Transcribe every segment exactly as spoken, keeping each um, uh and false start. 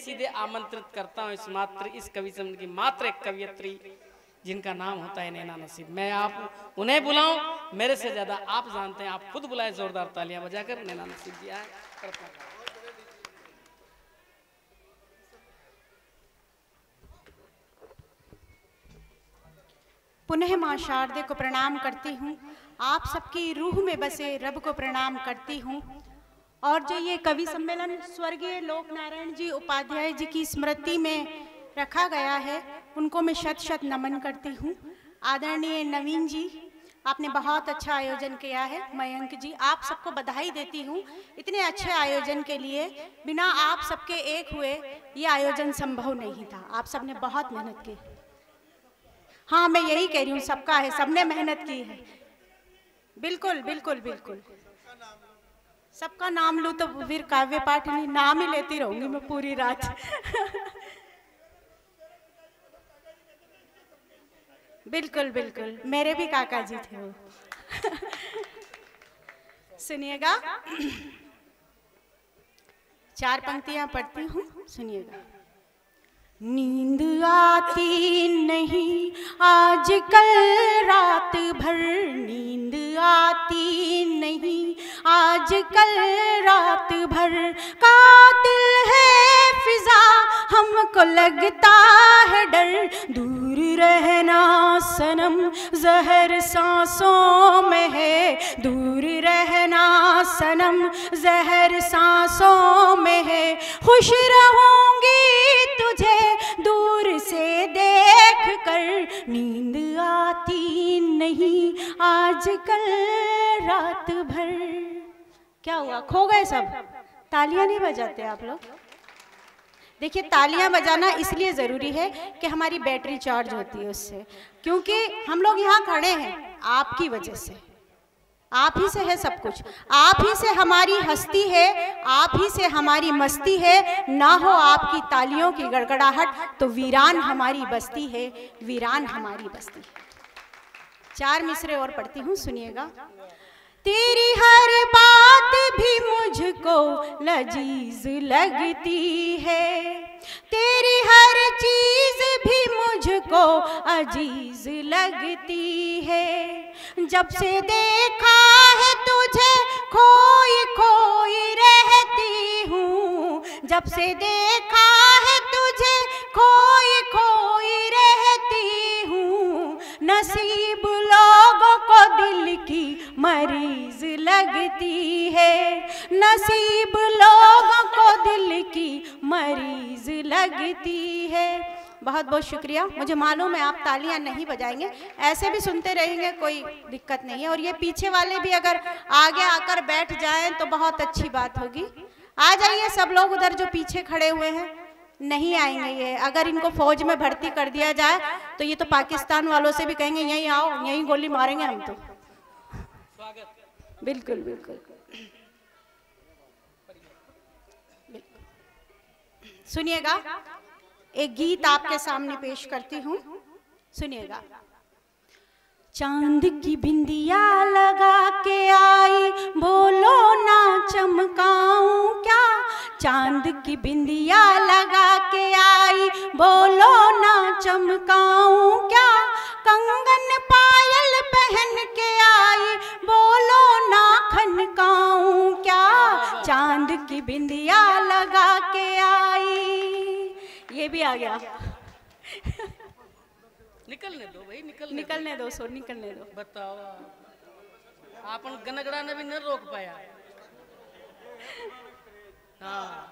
सीधे आमंत्रित करता हूँ इस मात्र इस कवि सम्मेलन की मात्र एक कवियत्री जिनका नाम होता है नैना नसीब। मैं आप उन्हें बुलाऊं, मेरे से ज्यादा आप जानते हैं, आप खुद बुलाए जोरदार तालियां बजाकर। नैना नसीब जी आए। पुनः माँ शारदे को प्रणाम करती हूँ, आप सबकी रूह में बसे रब को प्रणाम करती हूँ। और जो ये कवि सम्मेलन स्वर्गीय लोक नारायण जी उपाध्याय जी की स्मृति में रखा गया है, उनको मैं शत शत नमन करती हूँ। आदरणीय नवीन जी, आपने बहुत अच्छा आयोजन किया है। मयंक जी, आप सबको बधाई देती हूँ इतने अच्छे आयोजन के लिए। बिना आप सबके एक हुए ये आयोजन संभव नहीं था। आप सबने बहुत मेहनत की। हाँ, मैं यही कह रही हूँ, सबका है, सबने मेहनत की है। बिल्कुल बिल्कुल बिल्कुल, सबका नाम लूँ तो फिर काव्य पाठ नहीं, नाम ही लेती रहूंगी मैं पूरी रात। बिल्कुल बिल्कुल, मेरे भी काका जी थे वो। सुनिएगा, चार पंक्तियां पढ़ती हूँ, सुनिएगा। नींद आती नहीं आजकल रात भर, नींद आती नहीं आजकल रात भर, कातिल है फिजा हमको लगता है डर, दूर रहना सनम जहर सांसों में है, दूर रहना सनम जहर सांसों में है, खुश रहूंगी तुझे दूर से देख कर, नींद आती नहीं आजकल रात भर। क्या हुआ, खो गए सब? तालियां नहीं बजाते आप लोग? देखिए, तालियां बजाना इसलिए ज़रूरी है कि हमारी बैटरी चार्ज होती है उससे, क्योंकि हम लोग यहाँ खड़े हैं आपकी वजह से। आप ही से है सब कुछ, आप ही से हमारी हस्ती है, आप ही से हमारी मस्ती है। ना हो आपकी तालियों की गड़गड़ाहट तो वीरान हमारी बस्ती है, वीरान हमारी बस्ती है। चार मिसरे और पढ़ती हूँ, सुनिएगा। तेरी हर बात भी मुझको लजीज लगती है, तेरी हर चीज भी मुझको अजीज लगती है, जब से देखा है तुझे खोई खोई रहती हूँ, जब से देखा है तुझे खोई खोई रहती हूँ, नसीब लोगों को दिल की मरीज लगती है, नसीब लोगों को दिल की मरीज लगती है। बहुत बहुत शुक्रिया। मुझे मालूम है आप तालियां नहीं बजाएंगे, ऐसे भी सुनते रहेंगे, कोई दिक्कत नहीं है। और ये पीछे वाले भी अगर आगे आकर बैठ जाएं तो बहुत अच्छी बात होगी। आ जाइए सब लोग, उधर जो पीछे खड़े हुए हैं नहीं आएंगे ये। अगर इनको फौज में भर्ती कर दिया जाए तो ये तो पाकिस्तान वालों से भी कहेंगे यहीं आओ, यहीं गोली मारेंगे हम तो। बिल्कुल बिल्कुल, सुनिएगा, एक गीत आपके सामने पेश करती हूँ, सुनिएगा। चांद की बिंदिया लगा के आई, बोलो ना चमकाऊं क्या, चांद की बिंदिया लगा के आई, बोलो ना चमकाऊं क्या, कंगन पायल पहन के आई, बोलो ना खनकाऊं क्या, चांद की बिंदिया लगा के आई। ये भी आ गया। निकलने दो भाई, निकलने निकलने दो सो निकलने दो। बताओ, आपन गनगड़ा ने भी न रोक पाया। हाँ,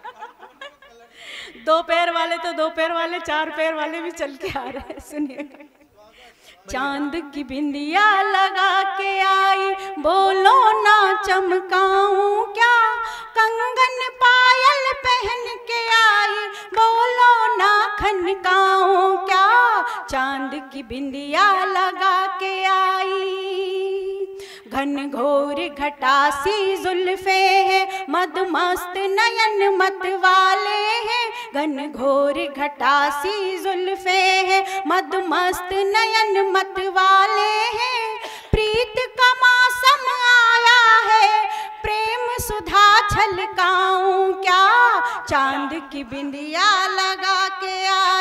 दो पैर वाले तो दो पैर वाले, चार पैर वाले भी चल के आ रहे हैं। सुनिएगा। चांद की बिंदिया लगा के आई, बोलो ना चमकाऊं क्या, कंगन पायल पहन के आई, बोलो ना खनकाऊं क्या, चांद की बिंदिया लगा के आई। घन घोर घटासी जुल्फे हैं, मदमस्त नयन मत वाले हैं, घन घोर घटासी जुल्फे हैं, मदमस्त नयन मत वाले हैं, प्रीत का मौसम आया है, प्रेम सुधा छलकाऊं क्या, चांद की बिंदिया लगा के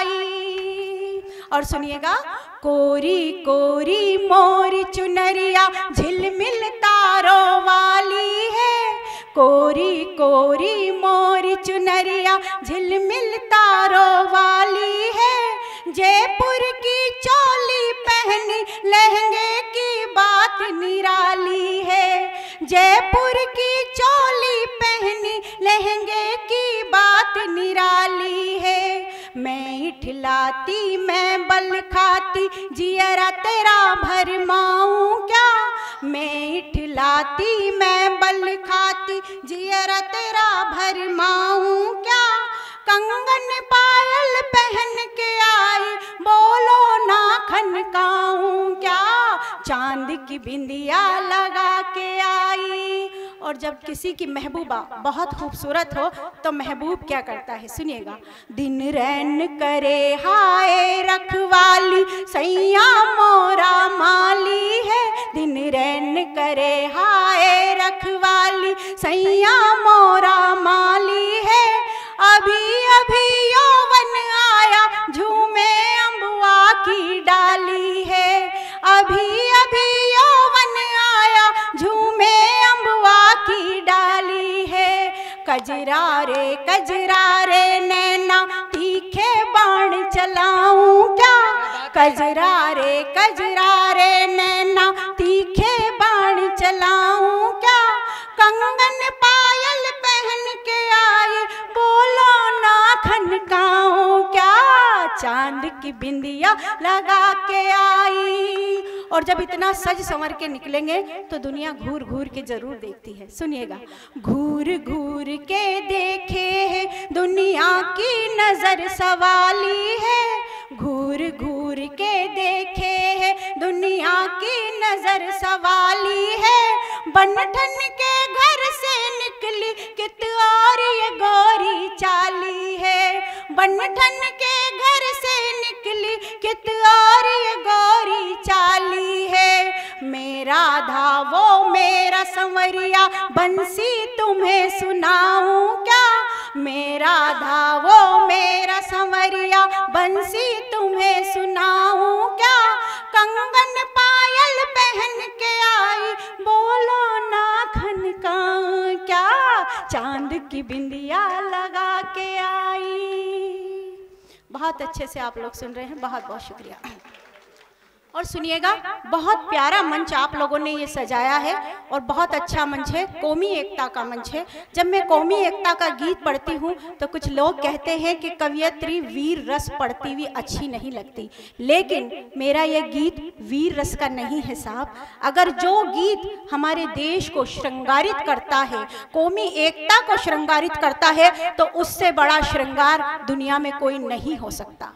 आई। और सुनिएगा, कोरी कोरी मोरी चुनरिया झिलमिल तारों वाली है, कोरी कोरी मोरी चुनरिया झिलमिल तारों वाली है, जयपुर की चोली पहनी लहंगे की बात निराली है, जयपुर की चोली पहनी लहंगे की बात निराली है। मैं इठलाती मैं बल खाती जियरा तेरा भरमाऊं क्या, मैं इठलाती मैं बल खाती जियरा तेरा भरमाऊं क्या, कंगन पायल पहन के आई बोलो ना खनकाऊं क्या, चांद की बिंदिया लगा के आई। और जब किसी की महबूबा बहुत खूबसूरत हो तो महबूब क्या करता है, सुनिएगा, दिन रैन करे हाय रखवाली सैया मोरा माली है, दिन रैन करे हाय रखवाली सैया मोरा माली है, अभी अभी यौवन आया झूमे अम्बुआ की डाली है, अभी अभी यौवन आया झूमे अम्बुआ की डाली है, कजरा रे कजरा रे नैना तीखे बाण चलाऊं क्या, कजरा रे कजरा रे नैना तीखे बाण चलाऊं क्या, कंगन पायल पहन के आई बोलो ना खनकाऊं क्या, चांद की बिंदिया लगा के आई। और जब इतना सज संवर के निकलेंगे तो दुनिया घूर घूर के जरूर देखती है, सुनिएगा, घूर घूर के देखे है दुनिया की नजर सवाली है, घूर घूर के देखे है दुनिया की नजर सवाली है, बनठन के घर से निकली कित और ये गोरी चाली है, बनठन के घर से निकली कित और ये गोरी चाली है, मेरा धावो मेरा संवरिया बंसी तुम्हें सुनाऊं क्या, मेरा धावो मेरा संवरिया बंसी तुम्हें सुनाऊं क्या, कंगन पायल पहन के आई बोलो ना खनकाऊं क्या, चांद की बिंदिया लगा के आई। बहुत अच्छे से आप लोग सुन रहे हैं, बहुत बहुत शुक्रिया। और सुनिएगा, बहुत प्यारा मंच आप लोगों ने ये सजाया है और बहुत अच्छा मंच है, कौमी एकता का मंच है। जब मैं कौमी एकता का गीत पढ़ती हूँ तो कुछ लोग कहते हैं कि कवियत्री वीर रस पढ़ती हुई अच्छी नहीं लगती, लेकिन मेरा ये गीत वीर रस का नहीं है साहब। अगर जो गीत हमारे देश को श्रृंगारित करता है, कौमी एकता को श्रृंगारित करता है, तो उससे बड़ा श्रृंगार दुनिया में कोई नहीं हो सकता।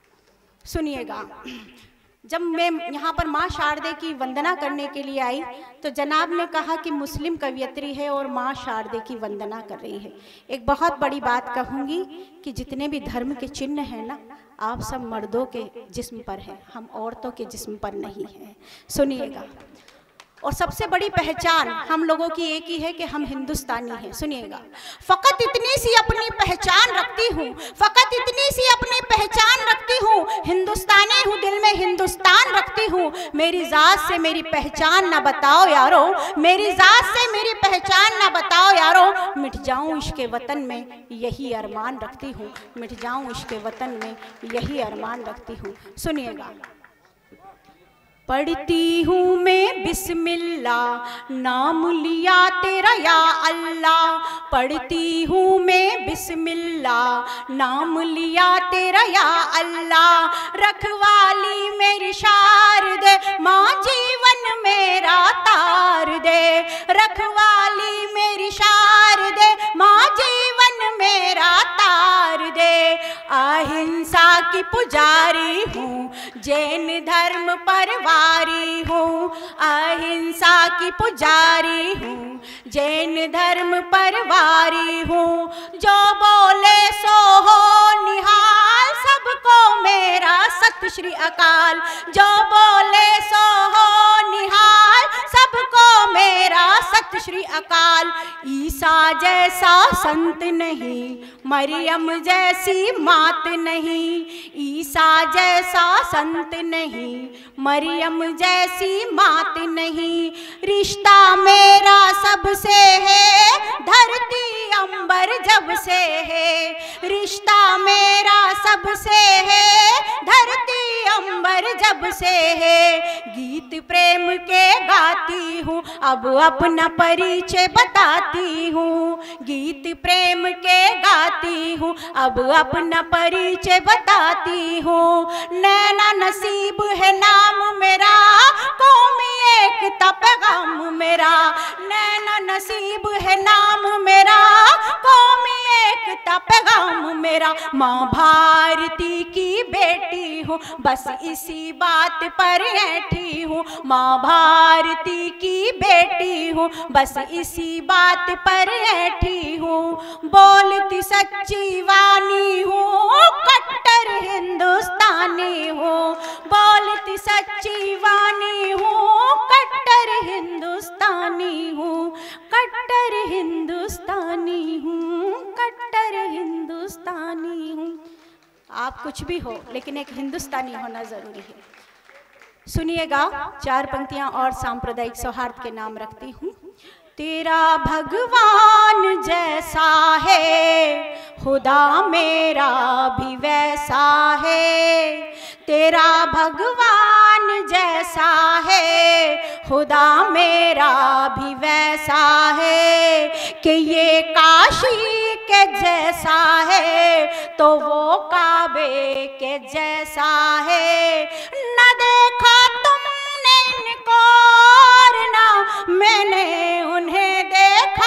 सुनिएगा, जब मैं यहाँ पर माँ शारदे की वंदना करने के लिए आई तो जनाब ने कहा कि मुस्लिम कवियत्री है और माँ शारदे की वंदना कर रही है। एक बहुत बड़ी बात कहूँगी कि जितने भी धर्म के चिन्ह हैं ना, आप सब मर्दों के जिस्म पर हैं, हम औरतों के जिस्म पर नहीं हैं। सुनिएगा, और सबसे बड़ी पहचान हम लोगों की एक ही है कि हम हिंदुस्तानी हैं। सुनिएगा, फ़कत इतनी सी अपनी पहचान रखती हूँ, फ़कत इतनी सी अपनी पहचान रखती हूँ, हिंदुस्तानी हूँ, दिल में हिंदुस्तान रखती हूँ, मेरी ज़ात से मेरी पहचान ना बताओ यारो, मेरी ज़ात से मेरी पहचान ना बताओ यारो, मिट जाऊँ इश्क़े वतन में यही अरमान रखती हूँ, मिट जाऊँ इश्क़े वतन में यही अरमान रखती हूँ। सुनिएगा, पढ़ती हूँ मैं बिस्मिल्लाह नाम लिया तेरा या अल्लाह, पढ़ती हूँ मैं बिस्मिल्लाह नाम लिया तेरा या अल्लाह, रखवाली मेरी शारदे माँ जीवन मेरा तार दे, रखवाली मेरी शारदे माँ जीवन मेरा तार दे, अहिंसा की पुजारी हूँ जैन धर्म परवारी हूँ, अहिंसा की पुजारी हूँ जैन धर्म परवारी हूँ, जो बोले सो हो निहाल सबको मेरा सत श्री अकाल, जो बोले सो हो निहाल सबको मेरा सत सत श्री अकाल। ईसा जैसा संत नहीं, मरियम जैसी मात नहीं। ईसा जैसा संत नहीं, मरियम जैसी मात नहीं। रिश्ता मेरा सबसे है, धरती अंबर जब से है। रिश्ता मेरा सबसे है, धरती अंबर जब से है। गीत प्रेम के गाती हूँ, अब अपना परिचय बताती हूँ। गीत प्रेम के गाती हूँ, अब अपना परिचय बताती हूँ। नैना नसीब है नाम मेरा, कौमी एकता पैगाम मेरा। नैना नसीब है नाम मेरा, कौमी एकता पैगाम मेरा। माँ भारती की बेटी हूँ, बस इसी बात पर ऐठी हूँ। माँ भारती की बेटी हूँ, बस इसी बात पर ऐठी हूँ। बोलती सच्ची वाणी हूँ, कट्टर हिंदुस्तानी हूँ। बोलती सच्ची वाणी हूँ, कट्टर हिंदुस्तानी हूँ। कट्टर हिंदुस्तानी हूँ, कट्टर हिंदुस्तानी हूँ। आप कुछ भी हो, लेकिन एक हिंदुस्तानी होना जरूरी है। सुनिएगा, चार पंक्तियां और सांप्रदायिक सौहार्द के नाम रखती हूँ। तेरा भगवान जैसा है, खुदा मेरा भी वैसा है। तेरा भगवान जैसा है, खुदा मेरा भी वैसा है। कि ये काशी के जैसा है, तो वो काबे के जैसा है। न देखा तुमने इनको और ना मैंने उन्हें देखा।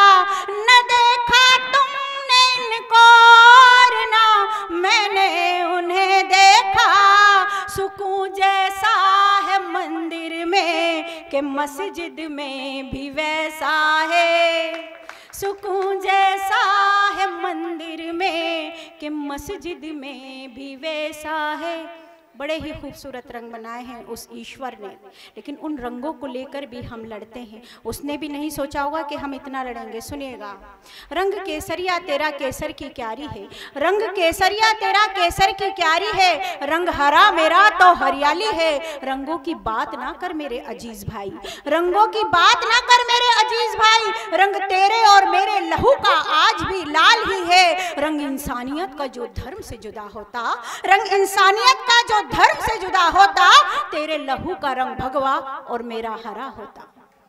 न देखा तुमने इनको और ना मैंने उन्हें देखा। सुकून जैसा है मंदिर में, कि मस्जिद में भी वैसा है। सुकून जैसा है मंदिर में, कि मस्जिद में भी वैसा है। बड़े ही खूबसूरत रंग बनाए हैं उस ईश्वर ने, लेकिन उन रंगों को लेकर भी हम लड़ते हैं। उसने भी नहीं सोचा होगा कि हम इतना लड़ेंगे। सुनिएगा, रंग केसरिया तेरा केसर की क्यारी है। रंग केसरिया तेरा केसर की क्यारी है। रंग हरा मेरा तो हरियाली है। रंगों की बात ना कर मेरे अजीज भाई, रंगों की बात ना कर मेरे अजीज भाई। रंग तेरे और मेरे लहू का आज भी लाल ही है। रंग इंसानियत का जो धर्म से जुदा होता, रंग इंसानियत का जो धर्म से जुदा होता, तेरे लहू का रंग भगवा और मेरा हरा होता।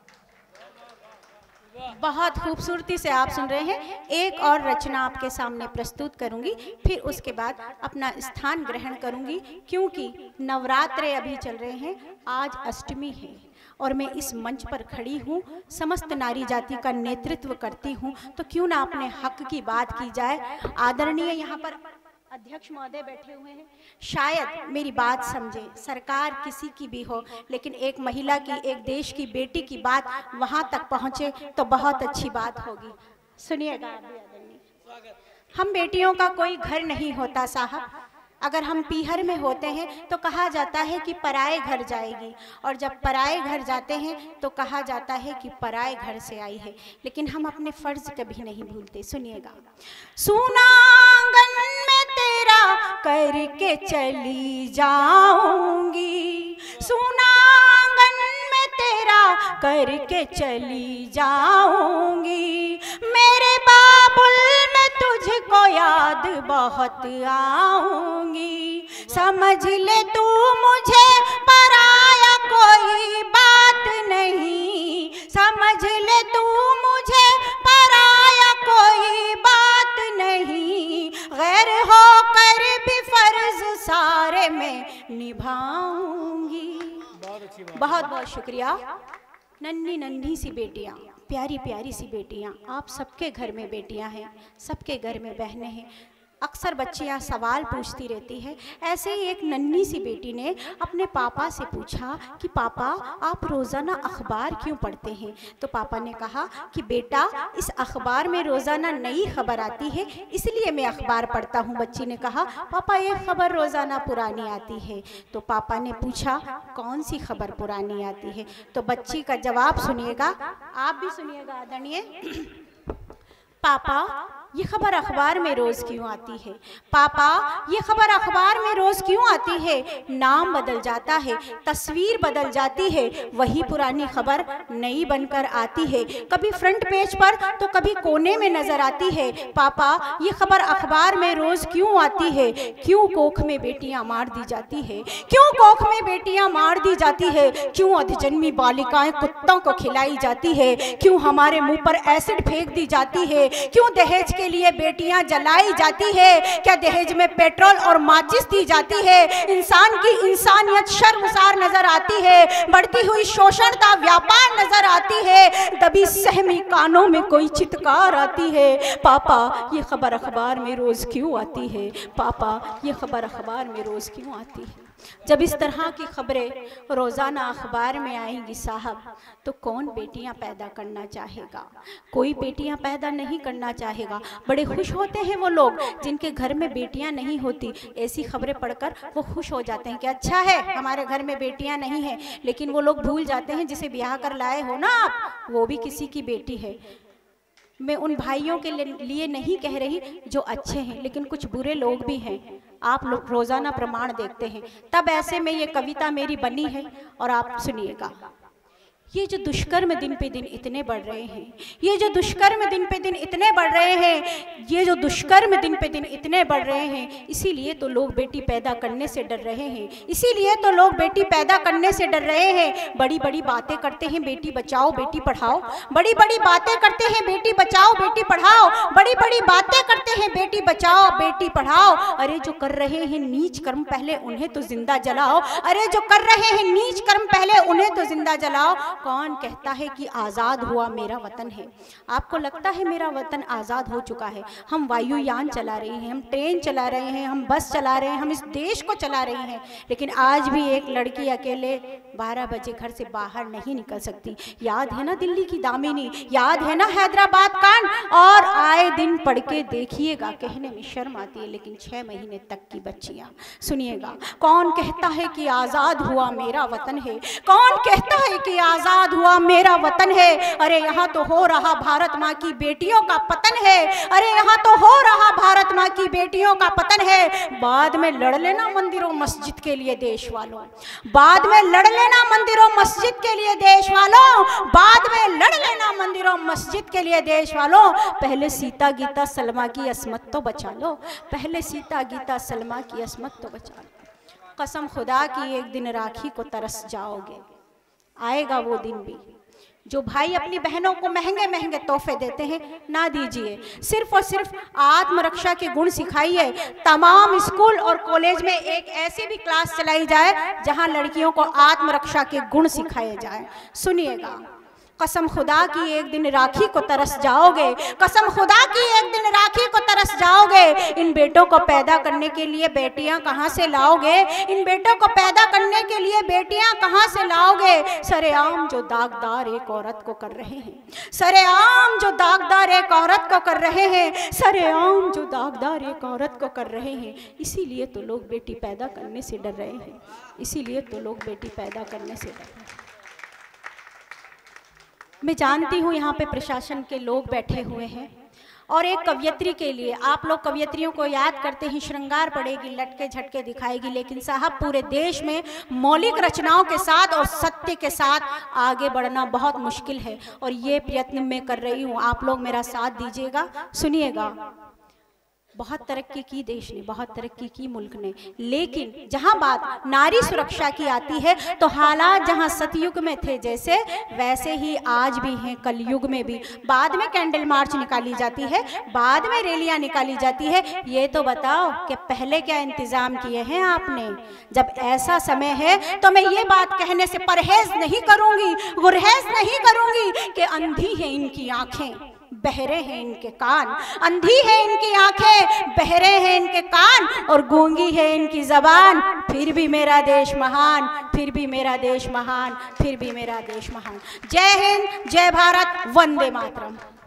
बहुत खूबसूरती से आप सुन रहे हैं। एक और रचना आपके सामने प्रस्तुत करूंगी, फिर उसके बाद अपना स्थान ग्रहण करूंगी, क्योंकि नवरात्रे अभी चल रहे हैं। आज अष्टमी है और मैं इस मंच पर खड़ी हूँ, समस्त नारी जाति का नेतृत्व करती हूँ, तो क्यों ना अपने हक की बात की जाए। आदरणीय यहाँ पर अध्यक्ष महोदय बैठे हुए हैं, शायद मेरी बात समझे। सरकार किसी की भी हो, लेकिन एक महिला की, एक देश की बेटी की बात वहां तक पहुंचे तो बहुत अच्छी बात होगी। सुनिएगा, हम बेटियों का कोई घर नहीं होता साहब। अगर हम पीहर में होते हैं तो कहा जाता है कि पराए घर जाएगी, और जब पराए घर जाते हैं तो कहा जाता है कि पराए घर से आई है। लेकिन हम अपने फर्ज कभी नहीं भूलते। सुनिएगा, सूना आंगन में तेरा करके चली जाऊंगी। सूना आंगन में तेरा करके चली जाऊंगी। मेरे बाबुल में तुझको याद बहुत आऊंगी। समझ ले तू मुझे पराया कोई बात नहीं। समझ ले तू मुझे पराया कोई बात नहीं। गैर होकर भी फर्ज सारे में निभाऊंगी। बहुत बहुत शुक्रिया। नन्ही नन्ही सी बेटियां, प्यारी प्यारी सी बेटियां, आप सबके घर में बेटियां हैं, सबके घर में बहनें हैं। अक्सर बच्चियां सवाल पूछती रहती है। ऐसे ही एक नन्ही सी बेटी ने अपने पापा से पूछा कि पापा आप रोज़ाना अखबार क्यों पढ़ते हैं? तो पापा ने कहा कि बेटा इस अखबार में रोज़ाना नई खबर आती है, इसलिए मैं अखबार पढ़ता हूँ। बच्ची ने कहा पापा ये खबर रोज़ाना पुरानी आती है। तो पापा ने पूछा कौन सी खबर पुरानी आती है? तो बच्ची का जवाब सुनिएगा, आप भी सुनिएगा आदरणीय। पापा ये खबर अखबार में रोज़ क्यों आती है? पापा ये खबर अखबार में रोज़ क्यों आती है? नाम बदल जाता है, तस्वीर बदल जाती है, वही पुरानी खबर नई बनकर आती है, कभी फ्रंट पेज पर तो कभी कोने में नज़र आती है। पापा ये खबर अखबार में रोज़ क्यों आती है? क्यों कोख में बेटियां मार दी जाती है? क्यों कोख में बेटियां मार दी जाती है? क्यों अधजन्मी बालिकाएं कुत्तों को खिलाई जाती है? क्यों हमारे मुंह पर एसिड फेंक दी जाती है? क्यों दहेज के लिए बेटियां जलाई जाती है? क्या दहेज में पेट्रोल और माचिस दी जाती है? इंसान की इंसानियत शर्मसार नजर आती है, बढ़ती हुई शोषण का व्यापार नजर आती है, दबी सहमी कानों में कोई चित्कार आती है। पापा ये खबर अखबार में रोज क्यों आती है? पापा ये खबर अखबार में रोज क्यों आती है? जब इस तरह की खबरें रोज़ाना अखबार में आएंगी साहब, तो कौन बेटियां पैदा करना चाहेगा? कोई बेटियां पैदा नहीं करना चाहेगा। बड़े खुश होते हैं वो लोग जिनके घर में बेटियां नहीं होती। ऐसी खबरें पढ़कर वो खुश हो जाते हैं कि अच्छा है हमारे घर में बेटियां नहीं हैं, लेकिन वो लोग भूल जाते हैं जिसे ब्याह कर लाए हो ना आप, वो भी किसी की बेटी है। मैं उन भाइयों के लिए नहीं कह रही जो अच्छे हैं, लेकिन कुछ बुरे लोग भी हैं। आप लोग रोज़ाना प्रमाण देखते हैं। तब ऐसे में ये कविता मेरी बनी है और आप सुनिएगा। ये जो दुष्कर्म दिन पे दिन इतने बढ़ रहे हैं, ये जो दुष्कर्म दिन पे दिन इतने बढ़ रहे हैं, ये जो दुष्कर्म दिन पे दिन इतने बढ़ रहे हैं, इसीलिए तो लोग बेटी पैदा करने से डर रहे हैं, इसीलिए तो लोग बेटी पैदा करने से डर रहे हैं। बड़ी बड़ी बातें करते हैं बेटी बचाओ बेटी पढ़ाओ, बड़ी बड़ी बातें करते हैं बेटी बचाओ बेटी पढ़ाओ, बड़ी बड़ी बातें करते हैं बेटी बचाओ बेटी पढ़ाओ। अरे जो कर रहे हैं नीच कर्म पहले उन्हें तो जिंदा जलाओ, अरे जो कर रहे हैं नीच कर्म पहले उन्हें तो जिंदा जलाओ। कौन कहता है कि आज़ाद हुआ मेरा वतन है? आपको लगता है मेरा वतन आज़ाद हो चुका है? हम वायुयान चला रहे हैं, हम ट्रेन चला रहे हैं, हम बस चला रहे हैं, हम इस देश को चला रहे हैं, लेकिन आज भी एक लड़की अकेले बारह बजे घर से बाहर नहीं निकल सकती। याद है ना दिल्ली की दामिनी, याद है ना हैदराबाद कांड, और आए दिन पढ़ के देखिएगा, कहने में शर्म आती है, लेकिन छह महीने तक की बच्चियां। सुनिएगा, कौन कहता है कि आज़ाद हुआ मेरा वतन है? कौन कहता है कि आज़ाद हुआ मेरा वतन है? अरे यहाँ तो हो रहा भारत माँ की बेटियों का पतन है, अरे यहाँ तो हो रहा भारत माँ की बेटियों का पतन है। बाद में लड़ लेना मंदिरों मस्जिद के लिए देश वालों, बाद में लड़ लेना मंदिरों मस्जिद के लिए देश वालों, बाद में लड़ लेना मंदिरों मस्जिद के लिए देश वालों। पहले सीता गीता सलमा की असमत तो बचा लो, पहले सीता गीता सलमा की असमत तो बचा लो। कसम खुदा की एक दिन राखी को तरस जाओगे, आएगा वो दिन भी। जो भाई अपनी बहनों को महंगे महंगे तोहफे देते हैं, ना दीजिए। सिर्फ और सिर्फ आत्मरक्षा के गुण सिखाइए। तमाम स्कूल और कॉलेज में एक ऐसी भी क्लास चलाई जाए जहां लड़कियों को आत्मरक्षा के गुण सिखाए जाए। सुनिएगा, कसम खुदा की एक दिन राखी को तरस जाओगे, कसम खुदा की एक दिन राखी को तरस जाओगे। इन बेटों को पैदा करने के लिए बेटियां कहां से लाओगे? इन बेटों को पैदा करने के लिए बेटियां कहां से लाओगे? सरेआम जो दागदार एक औरत को कर रहे हैं, सरेआम जो दागदार एक औरत को कर रहे हैं, सरेआम जो दागदार एक औरत को कर रहे हैं। इसीलिए तो लोग बेटी पैदा करने से डर रहे हैं, इसीलिए तो लोग बेटी पैदा करने से डर रहे हैं। मैं जानती हूँ यहाँ पे प्रशासन के लोग बैठे हुए हैं, और एक कवयित्री के लिए, आप लोग कवयित्रियों को याद करते हैं, श्रृंगार पड़ेगी, लटके झटके दिखाएगी, लेकिन साहब पूरे देश में मौलिक रचनाओं के साथ और सत्य के साथ आगे बढ़ना बहुत मुश्किल है, और ये प्रयत्न मैं कर रही हूँ। आप लोग मेरा साथ दीजिएगा। सुनिएगा, बहुत तरक्की की देश ने, बहुत तरक्की की मुल्क ने, लेकिन जहां बात नारी सुरक्षा की आती है तो हालात जहां सतयुग में थे जैसे, वैसे ही आज भी हैं कलयुग में भी। बाद में कैंडल मार्च निकाली जाती है, बाद में रैलियां निकाली जाती है। ये तो बताओ कि पहले क्या इंतजाम किए हैं आपने? जब ऐसा समय है तो मैं ये बात कहने से परहेज नहीं करूंगी, गुरहेज नहीं करूंगी कि अंधी है इनकी आंखें। बहरे हैं इनके कान, अंधी है इनकी आंखें, बहरे हैं इनके कान, और गूंगी है इनकी जबान, फिर भी मेरा देश महान, फिर भी मेरा देश महान, फिर भी मेरा देश महान। जय हिंद, जय भारत, वंदे मातरम।